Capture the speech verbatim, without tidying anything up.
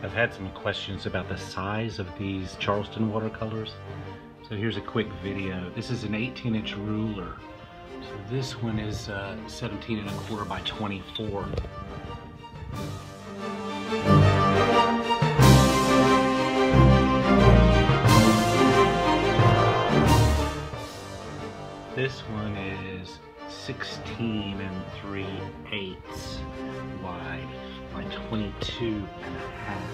I've had some questions about the size of these Charleston watercolors. So here's a quick video. This is an eighteen inch ruler. So this one is uh, seventeen and a quarter by twenty-four. This one is sixteen and three eighths wide by twenty-two and a half.